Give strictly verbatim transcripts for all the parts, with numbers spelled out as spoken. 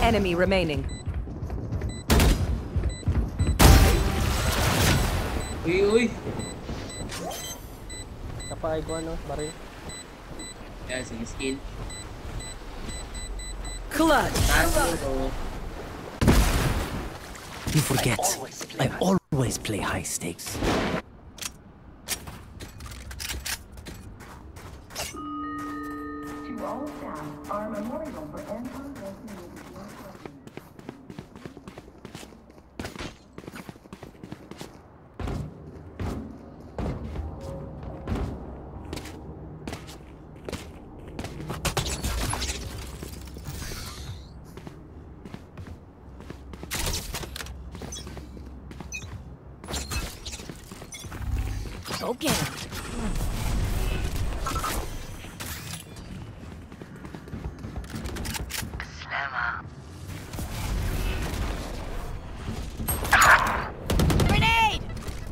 enemy remaining. Uy, uy. Kapay ko ano, baril. Yan, sige, skin. Clutch. You forget, I always play high stakes. To all staff, our memorial for Anton Wilson will be Go get him. Grenade!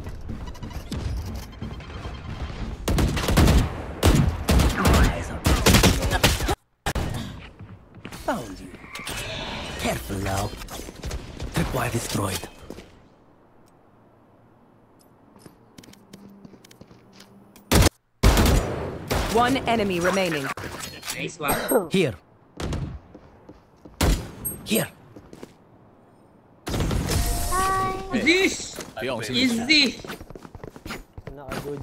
Found you. Careful now. Tripwire destroyed. One enemy remaining. Nice one. Here. Here. This! Easy! Naka-good.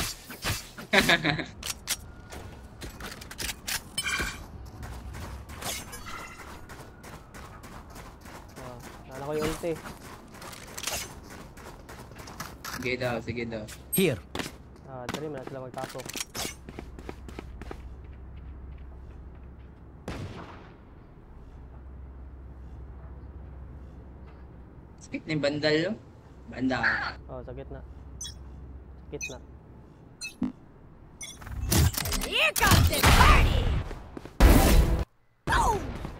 Ah, nala ko yung ulti. Sige daw, sige daw. Here. Ah, dali mo na sila magtapok. Sakit na yung bandal, no? Banda. Oh, sa gitna. Sa gitna. Here comes the party! Boom!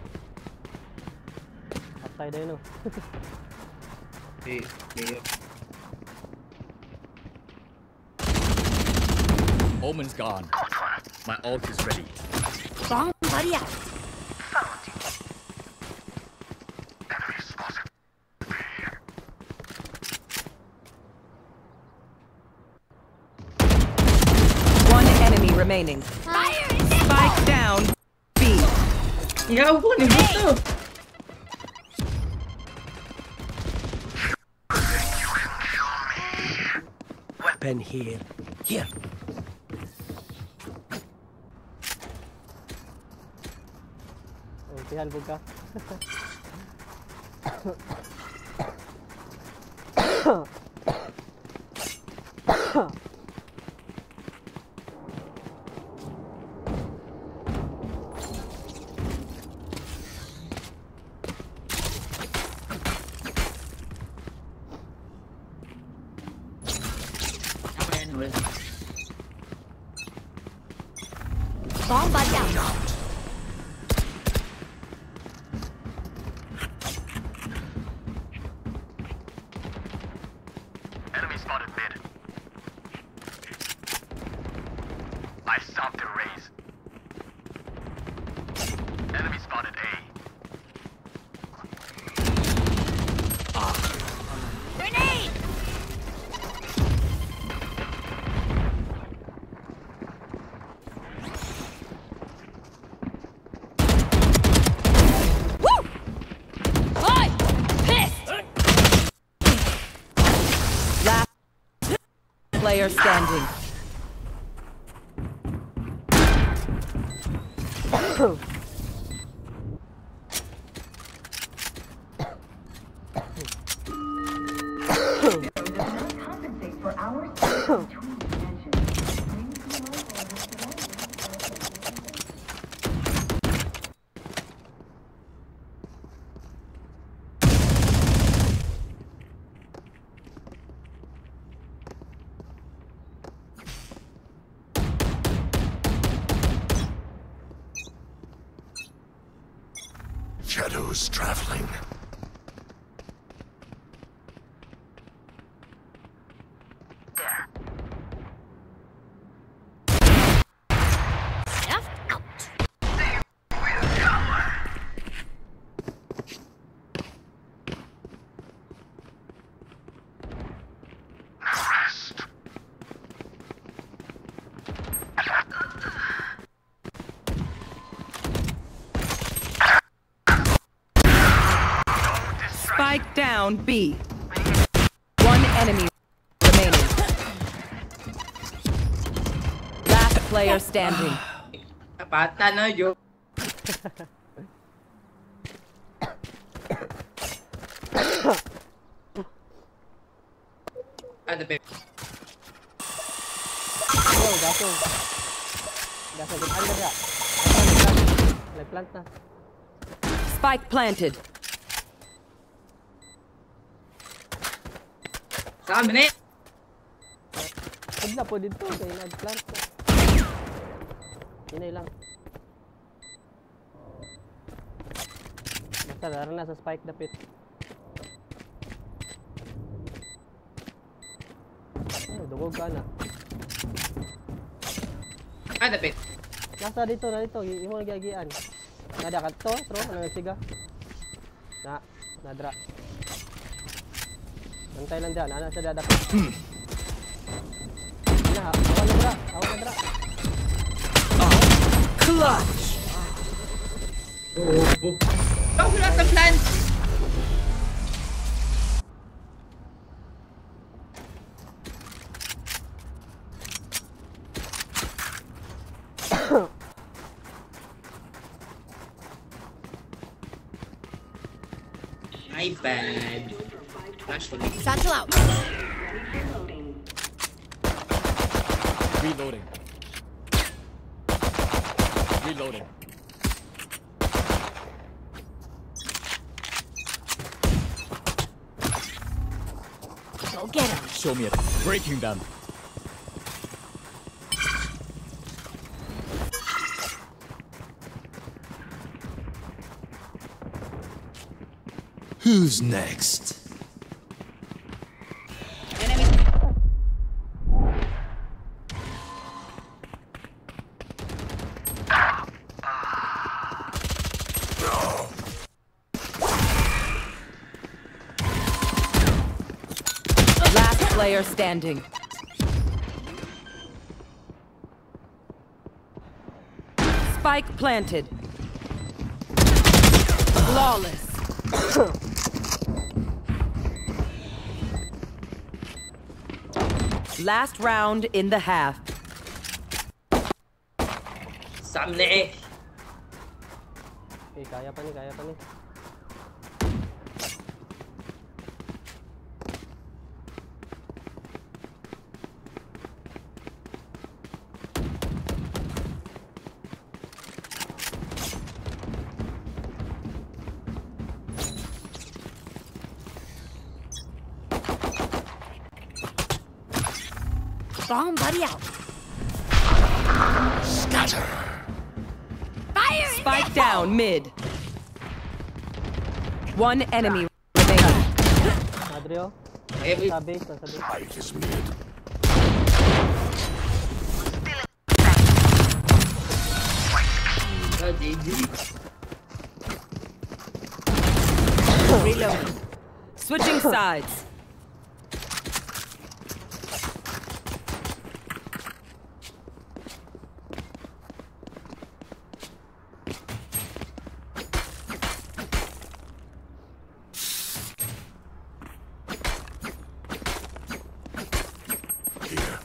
Patay tayo no. Okay, okay. Omen's gone. My ult is ready. Bomb buddy out. One enemy remaining. Fire! Spike down. B. Yaw po, ni Buto! Weapon here. Here. Ultihan po ka. Ako yan, wala. Bomb buddy out. Enemy spotted mid. I stopped the raise. Enemy spotted A. Grenade! Woo! Hi! Pissed! Last player standing. compensate for hours between dimensions. Shadows traveling. Snuffed out. Spike down B. One enemy remaining. Last player standing. Pata na yo. Ada pe. Oh, gaso. Gaso, good under ya. Like plant na. Spike planted. Sa amin eh. Huwag na po dito, kaya nag-plant na. Hinay lang. Basta laro na sa spike dapit. Ay, dugog ka na. Ada pe. Nasa dito na dito, yung mga gagian. Nada ka to, tro, ano nagsiga? Na, nadra. Bantay lang dyan, anak siya dadapit. Na, awan na dra, awan na dra. Clutch. Oh, oh. Kau wala sa plan. My bad. Actually, Satchel out. Reloading. Reloading. Go get him. Show me it. Breaking them. Who's next? enemy. Last player standing. Spike planted. Flawless. Last round in the half. Sa amin eh. Eh, kaya pa ni, kaya pa ni. Bomb buddy out. Scatter. Fire! Spike down mid. One enemy remaining. Adrio, Every sa base, sa base. Light is mid. oh, G G. Reloading. Switching sides. Here.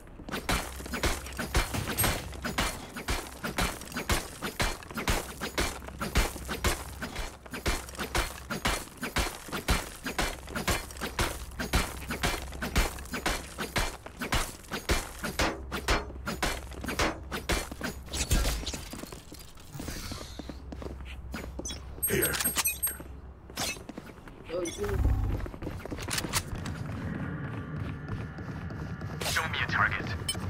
Here. Oh, you. Show me a target.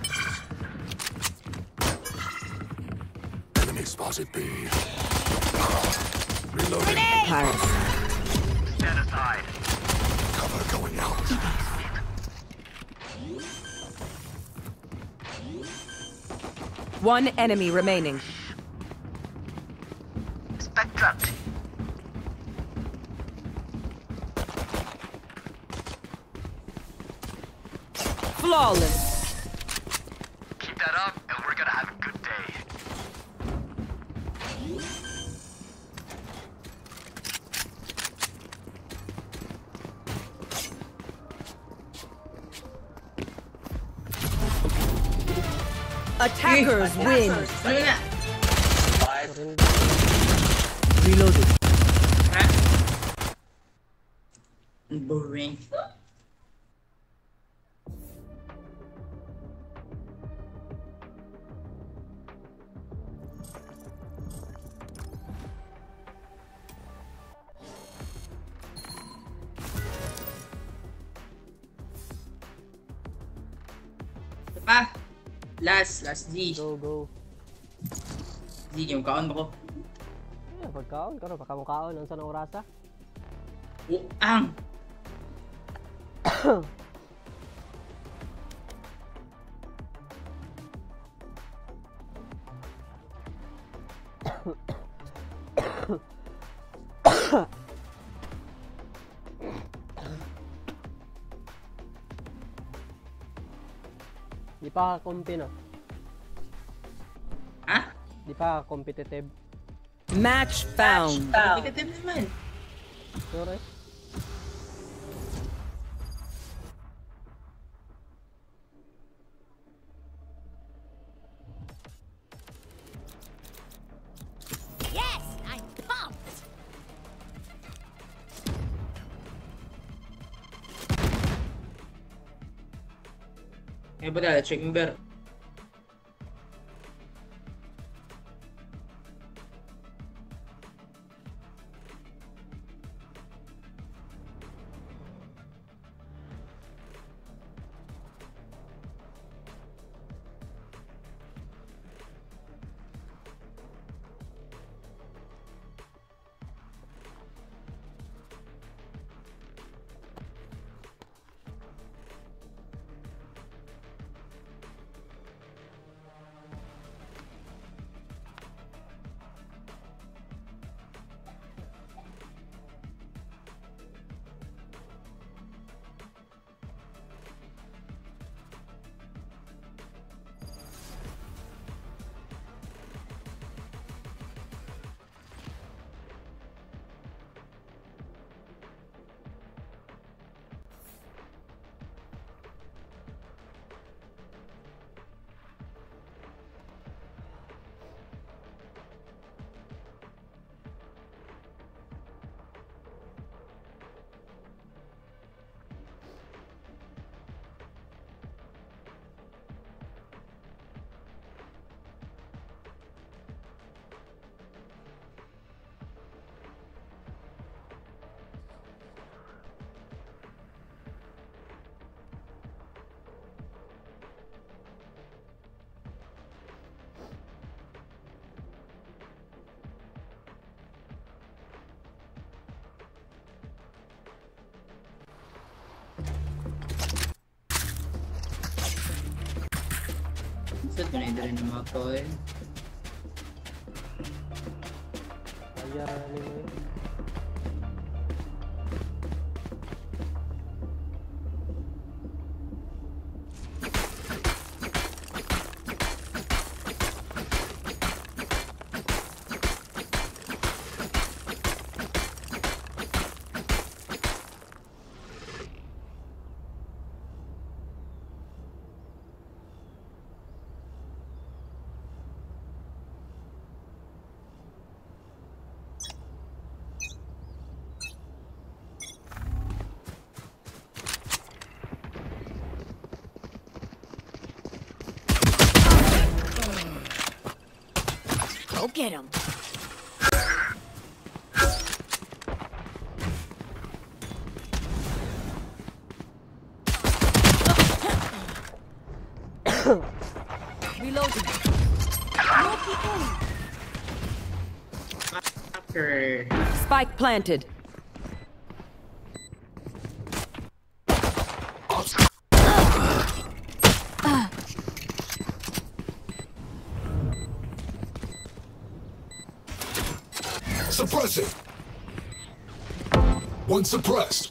Enemy spotted B. Reloading. Stand aside. Cover going out. One enemy remaining. Spectrum. Flawless. Keep that up, and we're gonna have a good day. Attackers win. Ano na? Reloading. Ha? Boring. Ito pa. Last, last Z. Go, go. Z, yung kaon mo ko. Eh, pagkaon, karon pagkamukaon, ang sanang orasa. Uang! Di pa kumpi no? Ha? Di pa competitive. Match found. Negative naman. Sure. Yes, I'm pumped. Eh, ba dala? Check yung bear. Saan ko na rin ng mga coin? Ayar ni mo. Go get him. Reloading. Fucker. Spike planted. Suppress it. One suppressed.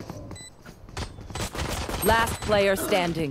Last player standing.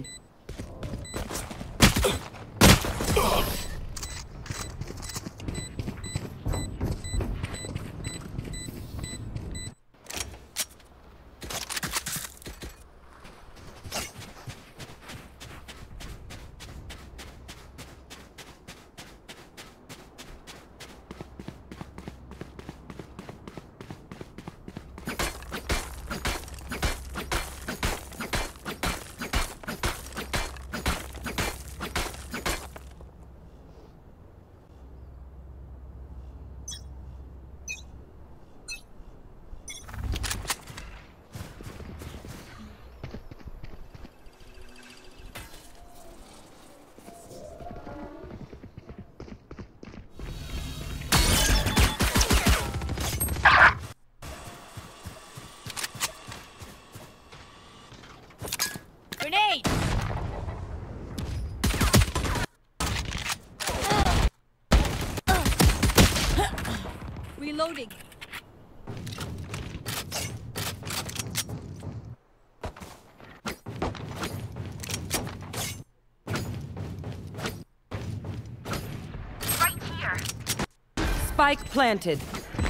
Reloading. Right here. Spike planted.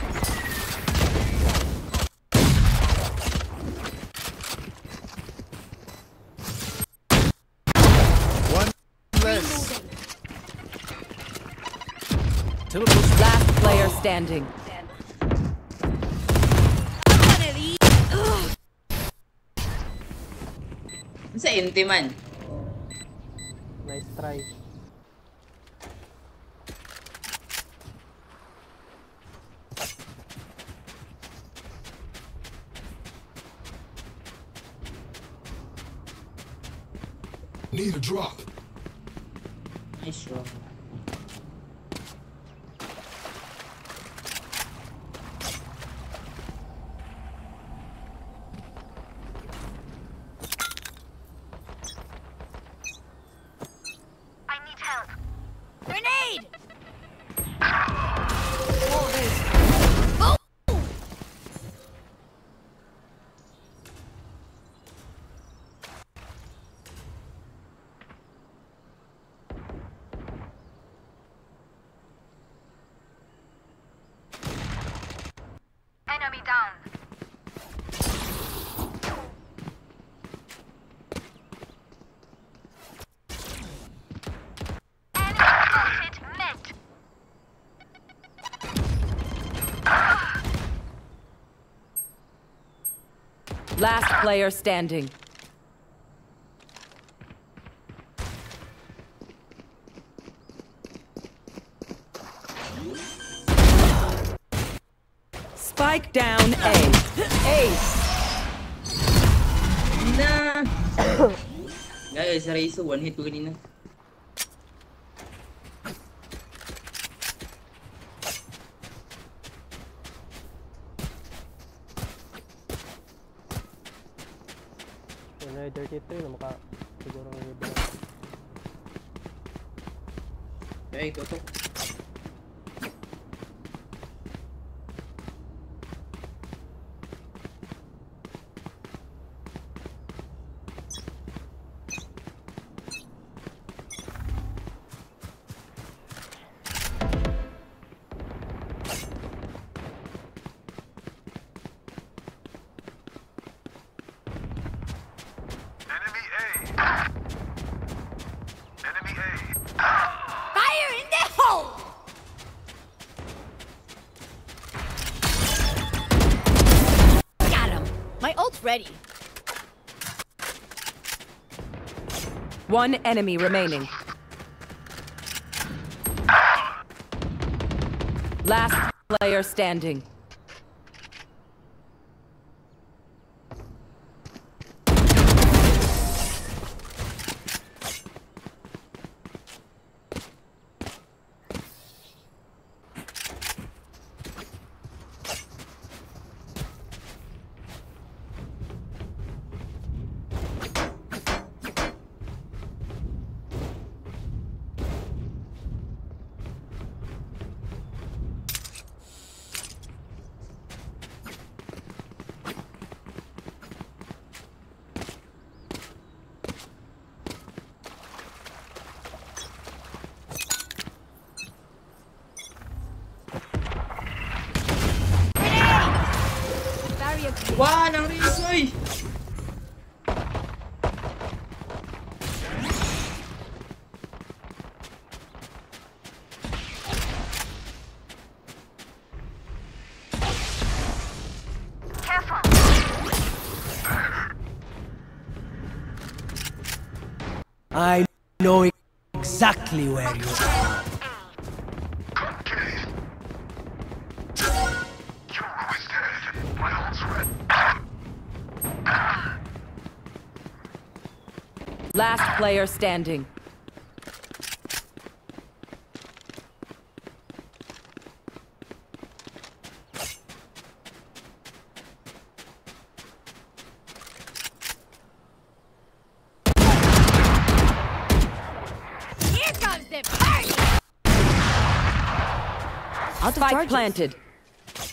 One less. Last player standing. One of these. Ugh. Sa ente man. Nice try. Need a drop. Nice one. I need help. Grenade. Oh, there's. Oh. Enemy down. Enemy spotted mid. Last player standing. Spike down A. Ace. Na. Guys, sa Raiso, one hit ko kanina. Yun na thirty-three na maka siguro ng iba. Okay, tutok. Enemy A. Enemy A. Fire in the hole. Got him. My ult's ready. One enemy remaining. Last player standing. Barrier clear. Wah, nang Raiso eh! Careful. I know exactly where you are. You're always dead. My ult's red. Last player standing. Here comes the party. Spike planted.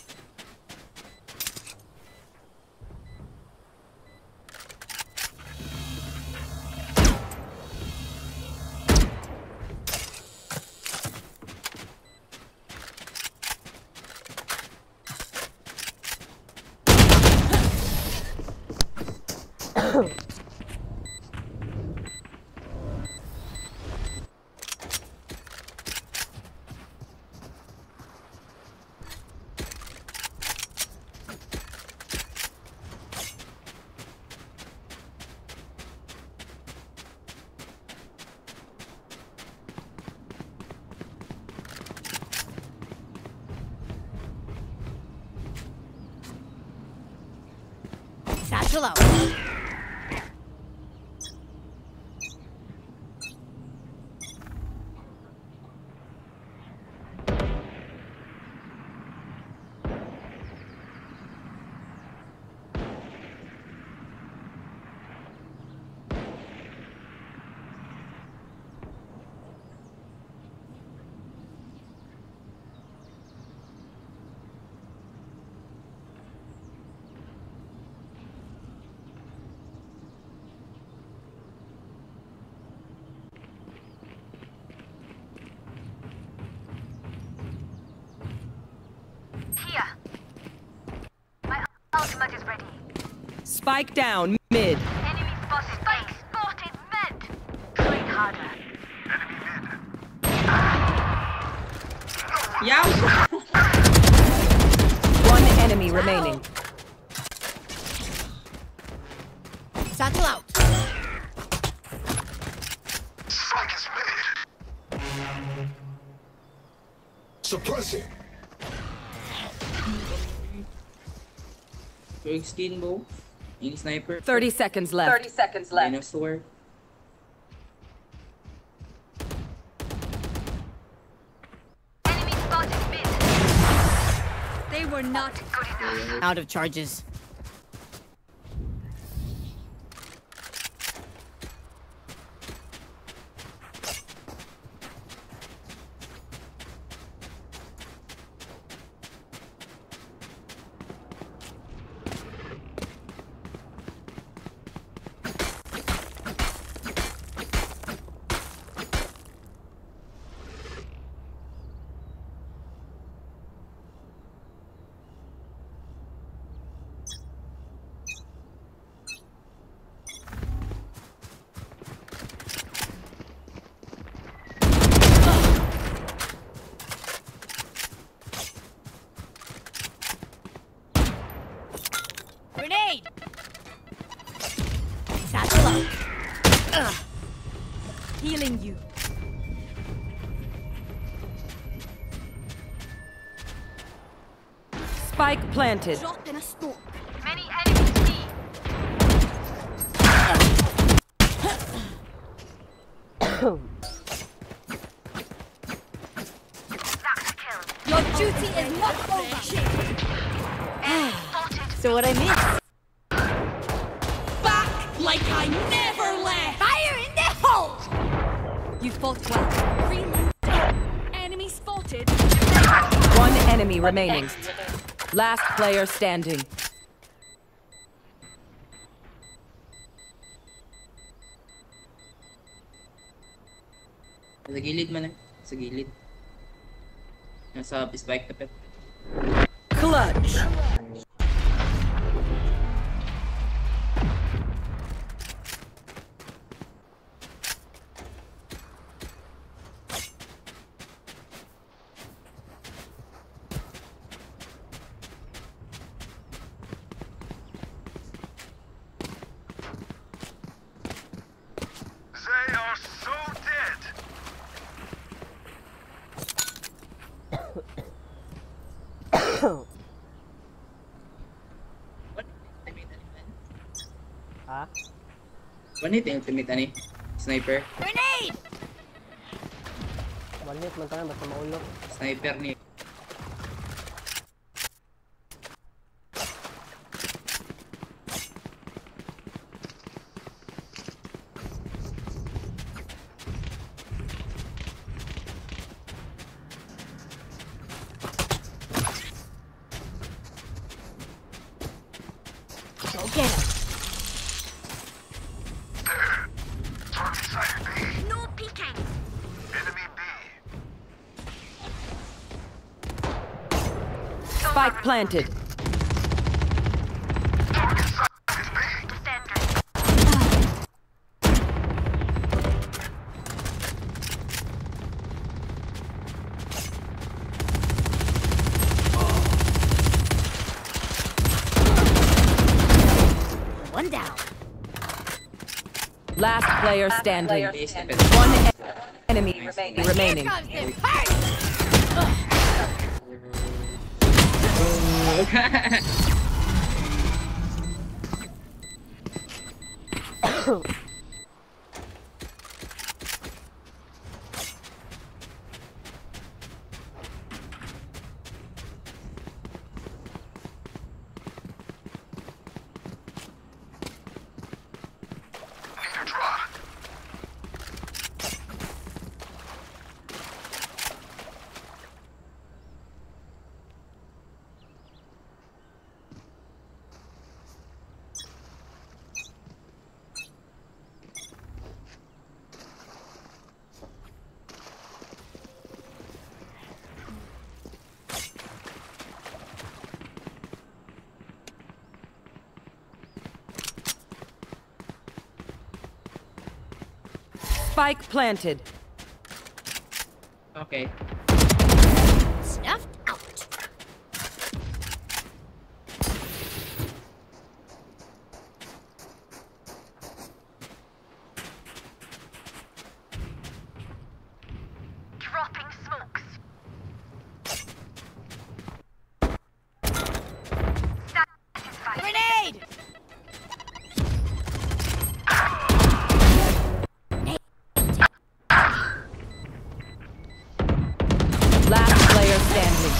Satchel out. Here. My ultimate is ready. Spike down mid. Enemy spotted. Spike spotted mid. Trying harder. Yeah. One enemy remaining. Satchel out. Strike is made. Suppressing. Quick skin bow. Yung sniper. Thirty seconds left. Thirty seconds Line of sword. Enemy spotted mid. They were not Good enough. out of charges. Grenade! Satchel out. Ugh. Healing you. Spike planted. Dropped in a smoke. Many enemies see. That's a kill. Your duty is not over. Enemy spotted. So what I miss? Back like I never left. Fire in the hole. You fought well. Reload. Enemy spotted. One enemy remaining. Last player standing. Sa gilid man eh. Sa gilid. Nasa spike na pet. Clutch. They are so dead. Ha? One hit ultimate ani. Sniper. Grenade! One hit man tanan basta maulog. Sniper ni. Go get him. Target sighted B. No peeking. Enemy B. Spike planted. Defender. One down. Last player standing. Base na pet. One e- enemy remaining. Comes the party. Spike planted. Okay. Snuffed out. Dropping smokes. Grenade! Last player standing.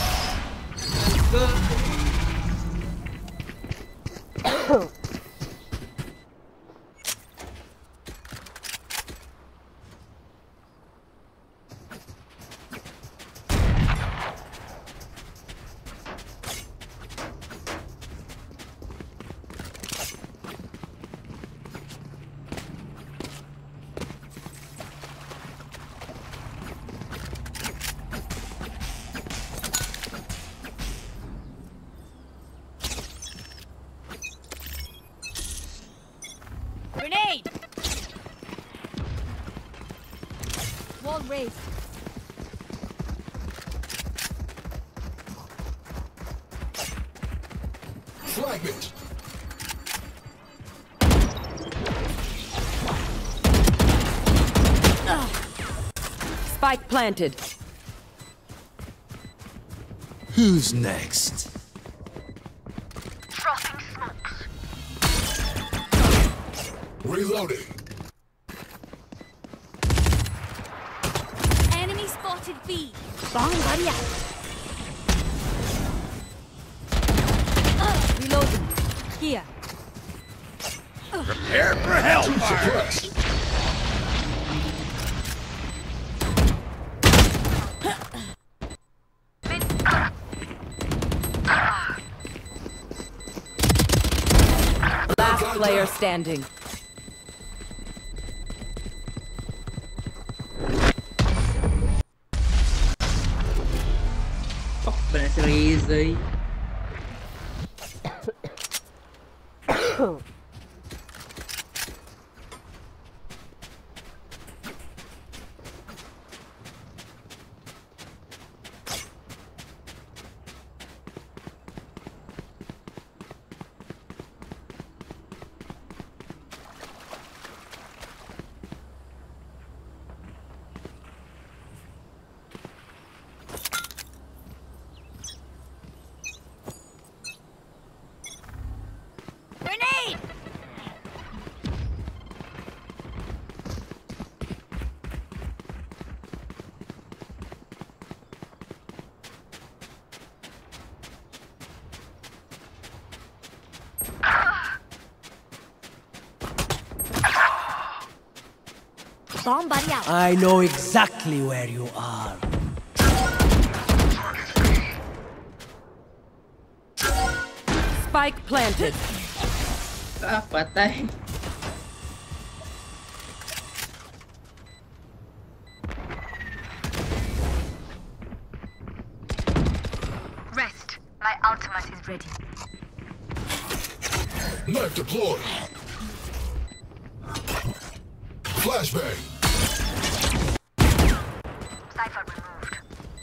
Grenade! Wall raised. Fragment. Spike planted. Who's next? Dropping smokes. Reloading. Enemy spotted B. Bomb buddy out. Uh, reloading. Here. Prepare for hellfire! Suppressed. Last player standing. Oh, benar serius ay. Grenade! Bomb buddy out. I know exactly where you are. Spike planted. Ah, patay. Rest. My ultimate is ready. Knife deployed. Flashbang. Cypher removed.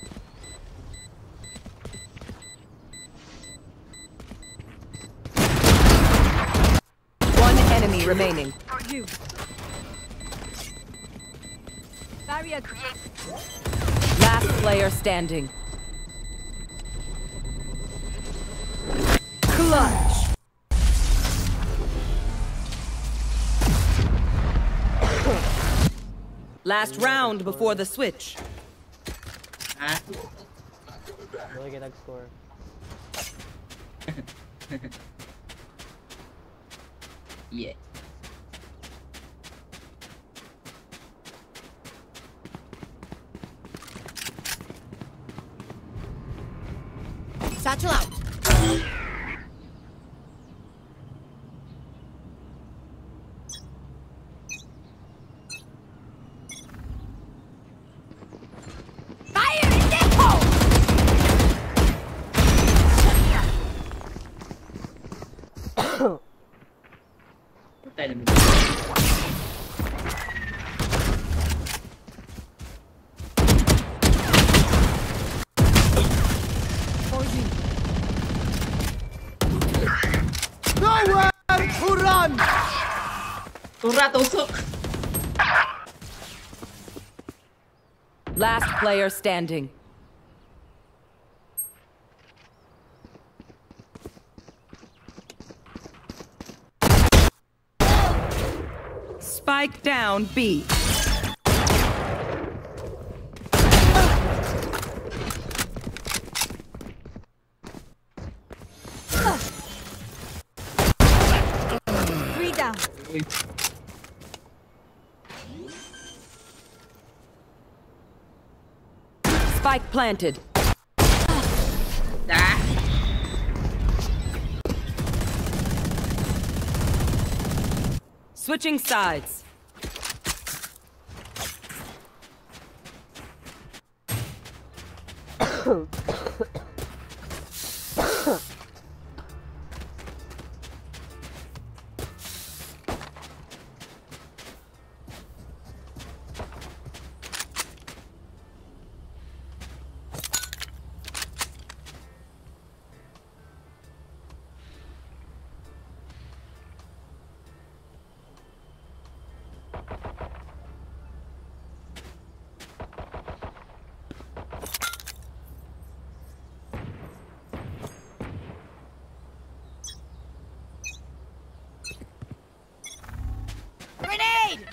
One enemy remaining. For you. Barrier created. Last player standing. Clutch. Last round before the switch. Ha? Doon kayo nag-score. Yeah. Satchel out. Fire in the hole! Patay na mo. For you. Nowhere to run! Tura, tusok! Last player standing. Spike down B. Three down. Spike planted. Ah! Switching sides. Grenade!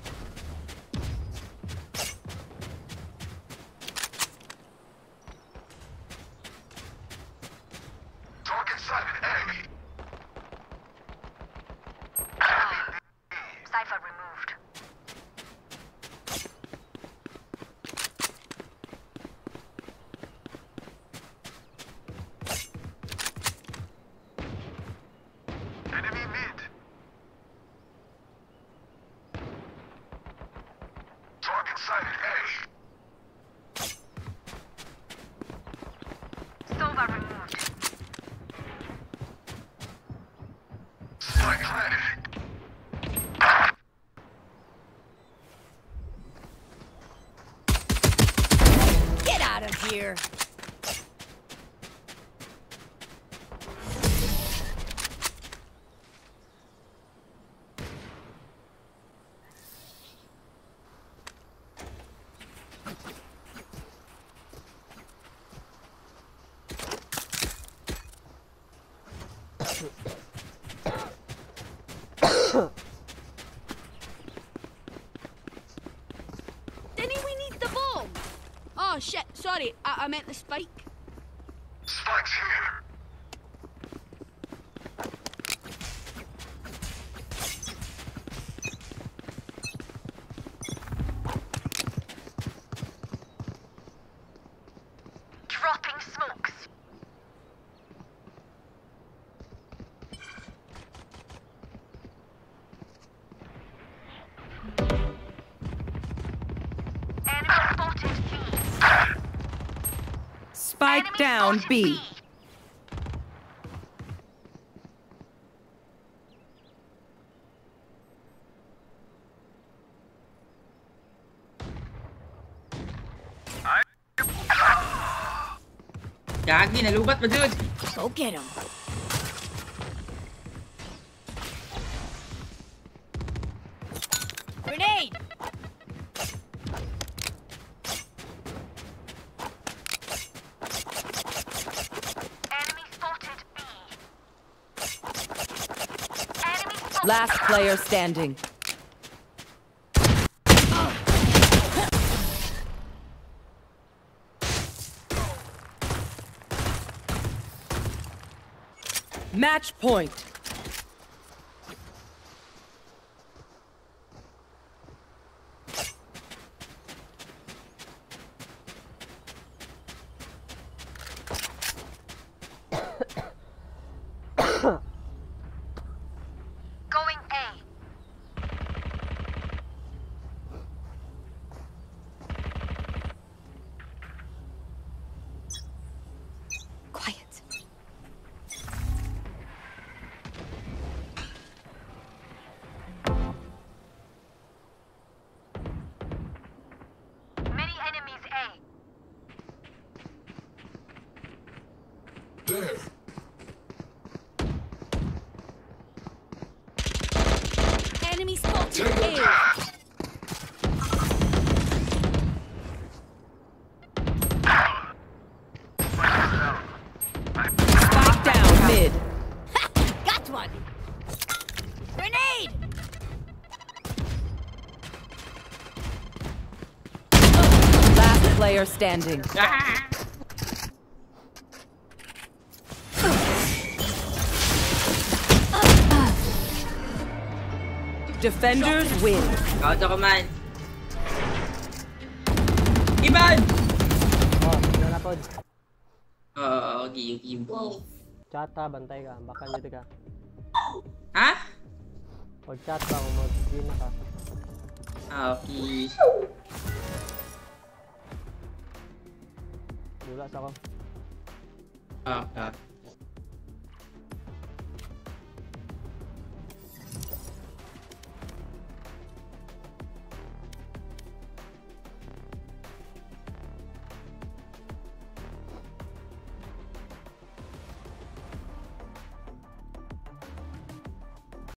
Target sighted A. Cipher removed. Enemy mid. Target sighted A. Silver removed. Spike planted. Get out of here! Didn't we need the bomb? Oh shit, sorry, I, I meant the spike. Spike's here. Dropping smokes. Enemy spotted B. Spike Enemy down spotted B. Gagi, nalubat pa, dude! Go get him. Grenade! Enemy spotted B. Enemy spotted Last player standing. Match point. Going A. Quiet. Many enemies A. There. Enemy spotted Take A. Spike down mid. Got one. Grenade. Last player standing. Defenders win. Out ako man. Iban! Oh, wala na pod. Oo, okay, okay, okay. Chata, bantay ka. Baka nito ka. Ha? Pag chat ba, kung mag-game na ka. Ah, okay. Dulas ako. Ah, ah.